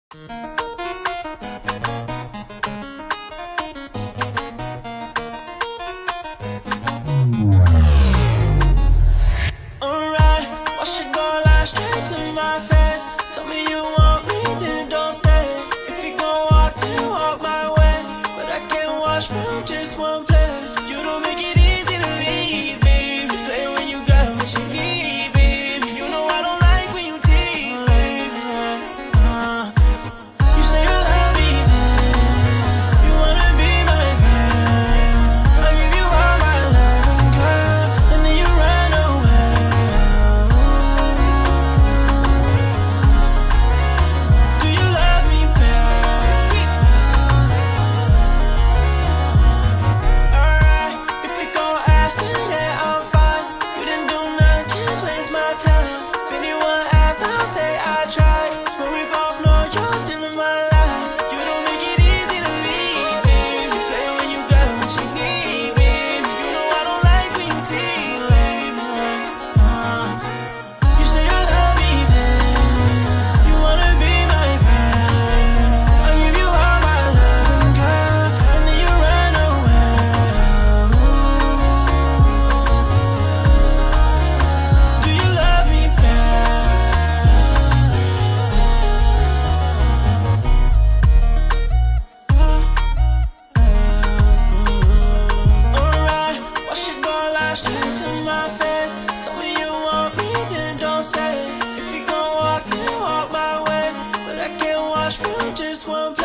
From just one place, you don't make it easy to leave, babe. You play when you got what you need, babe. You know I don't like when you tease, babe. You say you love me, then you wanna be my friend. I'll give you all my love, girl, and then you run away. Do you love me, babe? From just one